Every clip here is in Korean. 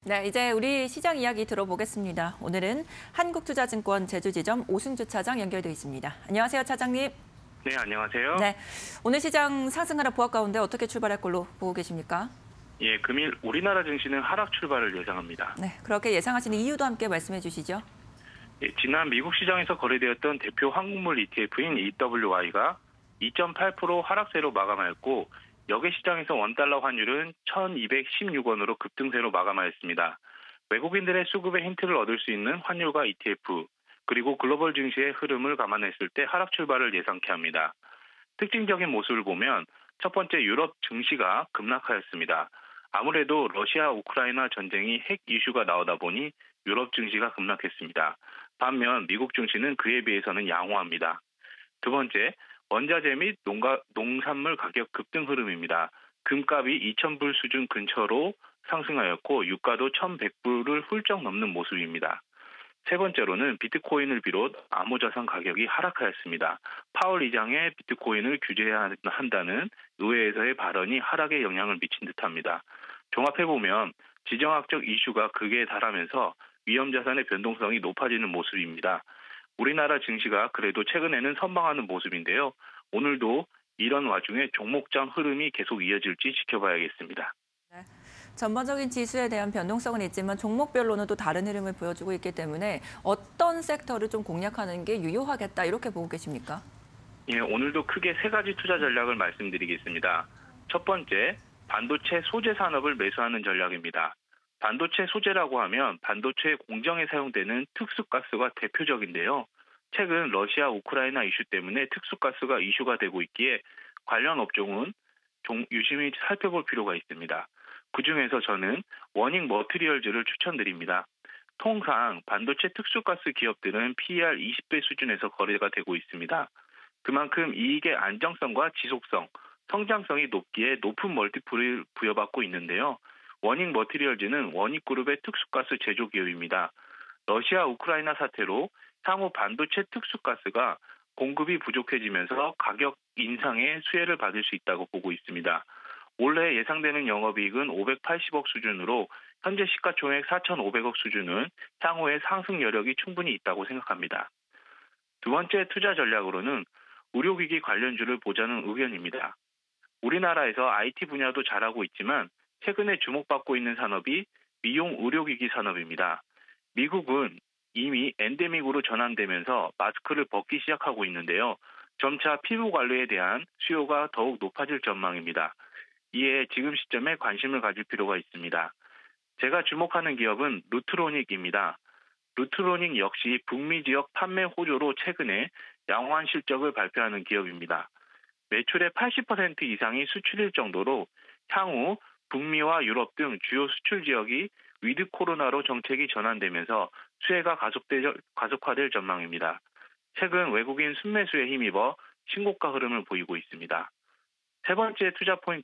네, 이제 우리 시장 이야기 들어보겠습니다. 오늘은 한국투자증권 제주지점 오승주 차장 연결돼 있습니다. 안녕하세요, 차장님. 네, 안녕하세요. 네, 오늘 시장 상승하라 보합 가운데 어떻게 출발할 걸로 보고 계십니까? 예, 금일 우리나라 증시는 하락 출발을 예상합니다. 네, 그렇게 예상하시는 이유도 함께 말씀해 주시죠. 예, 지난 미국 시장에서 거래되었던 대표 한국물 ETF인 EWY가 2.8% 하락세로 마감하였고, 역외 시장에서 원달러 환율은 1,216원으로 급등세로 마감하였습니다. 외국인들의 수급에 힌트를 얻을 수 있는 환율과 ETF, 그리고 글로벌 증시의 흐름을 감안했을 때 하락 출발을 예상케 합니다. 특징적인 모습을 보면 첫 번째 유럽 증시가 급락하였습니다. 아무래도 러시아 우크라이나 전쟁이 핵 이슈가 나오다 보니 유럽 증시가 급락했습니다. 반면 미국 증시는 그에 비해서는 양호합니다. 두 번째, 원자재 및 농산물 가격 급등 흐름입니다. 금값이 2,000불 수준 근처로 상승하였고 유가도 1,100불을 훌쩍 넘는 모습입니다. 세 번째로는 비트코인을 비롯 암호자산 가격이 하락하였습니다. 파월 의장의 비트코인을 규제해야 한다는 의회에서의 발언이 하락에 영향을 미친 듯합니다. 종합해보면 지정학적 이슈가 극에 달하면서 위험자산의 변동성이 높아지는 모습입니다. 우리나라 증시가 그래도 최근에는 선방하는 모습인데요. 오늘도 이런 와중에 종목장 흐름이 계속 이어질지 지켜봐야겠습니다. 네. 전반적인 지수에 대한 변동성은 있지만 종목별로는 또 다른 흐름을 보여주고 있기 때문에 어떤 섹터를 좀 공략하는 게 유효하겠다 이렇게 보고 계십니까? 예, 오늘도 크게 세 가지 투자 전략을 말씀드리겠습니다. 첫 번째, 반도체 소재 산업을 매수하는 전략입니다. 반도체 소재라고 하면 반도체 공정에 사용되는 특수가스가 대표적인데요. 최근 러시아 우크라이나 이슈 때문에 특수가스가 이슈가 되고 있기에 관련 업종은 유심히 살펴볼 필요가 있습니다. 그중에서 저는 워닝 머티리얼즈를 추천드립니다. 통상 반도체 특수가스 기업들은 PER 20배 수준에서 거래가 되고 있습니다. 그만큼 이익의 안정성과 지속성, 성장성이 높기에 높은 멀티플을 부여받고 있는데요. 워닝 머티리얼즈는 원익그룹의 특수가스 제조 기업입니다. 러시아 우크라이나 사태로 향후 반도체 특수가스가 공급이 부족해지면서 가격 인상의 수혜를 받을 수 있다고 보고 있습니다. 올해 예상되는 영업이익은 580억 수준으로 현재 시가총액 4,500억 수준은 향후에 상승 여력이 충분히 있다고 생각합니다. 두 번째 투자 전략으로는 의료기기 관련주를 보자는 의견입니다. 우리나라에서 IT 분야도 잘하고 있지만 최근에 주목받고 있는 산업이 미용 의료기기 산업입니다. 미국은 이미 엔데믹으로 전환되면서 마스크를 벗기 시작하고 있는데요. 점차 피부 관리에 대한 수요가 더욱 높아질 전망입니다. 이에 지금 시점에 관심을 가질 필요가 있습니다. 제가 주목하는 기업은 루트로닉입니다. 루트로닉 역시 북미 지역 판매 호조로 최근에 양호한 실적을 발표하는 기업입니다. 매출의 80% 이상이 수출일 정도로 향후 북미와 유럽 등 주요 수출 지역이 위드 코로나로 정책이 전환되면서 수혜가 가속화될 전망입니다. 최근 외국인 순매수에 힘입어 신고가 흐름을 보이고 있습니다. 세 번째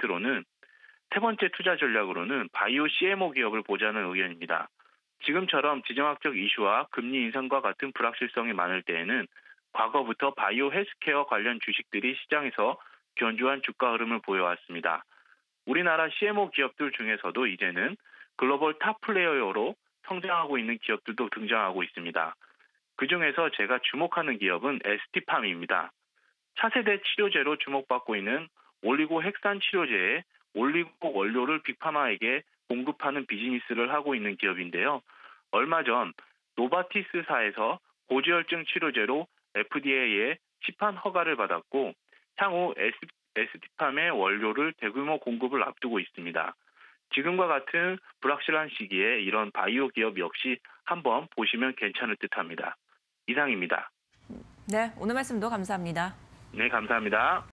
투자 전략으로는 바이오 CMO 기업을 보자는 의견입니다. 지금처럼 지정학적 이슈와 금리 인상과 같은 불확실성이 많을 때에는 과거부터 바이오 헬스케어 관련 주식들이 시장에서 견조한 주가 흐름을 보여왔습니다. 우리나라 CMO 기업들 중에서도 이제는 글로벌 탑 플레이어로 성장하고 있는 기업들도 등장하고 있습니다. 그중에서 제가 주목하는 기업은 ST팜입니다. 차세대 치료제로 주목받고 있는 올리고 핵산 치료제의 올리고 원료를 빅파마에게 공급하는 비즈니스를 하고 있는 기업인데요. 얼마 전 노바티스사에서 고지혈증 치료제로 FDA의 시판 허가를 받았고 향후 ST팜의 원료를 대규모 공급을 앞두고 있습니다. 지금과 같은 불확실한 시기에 이런 바이오 기업 역시 한번 보시면 괜찮을 듯합니다. 이상입니다. 네, 오늘 말씀도 감사합니다. 네, 감사합니다.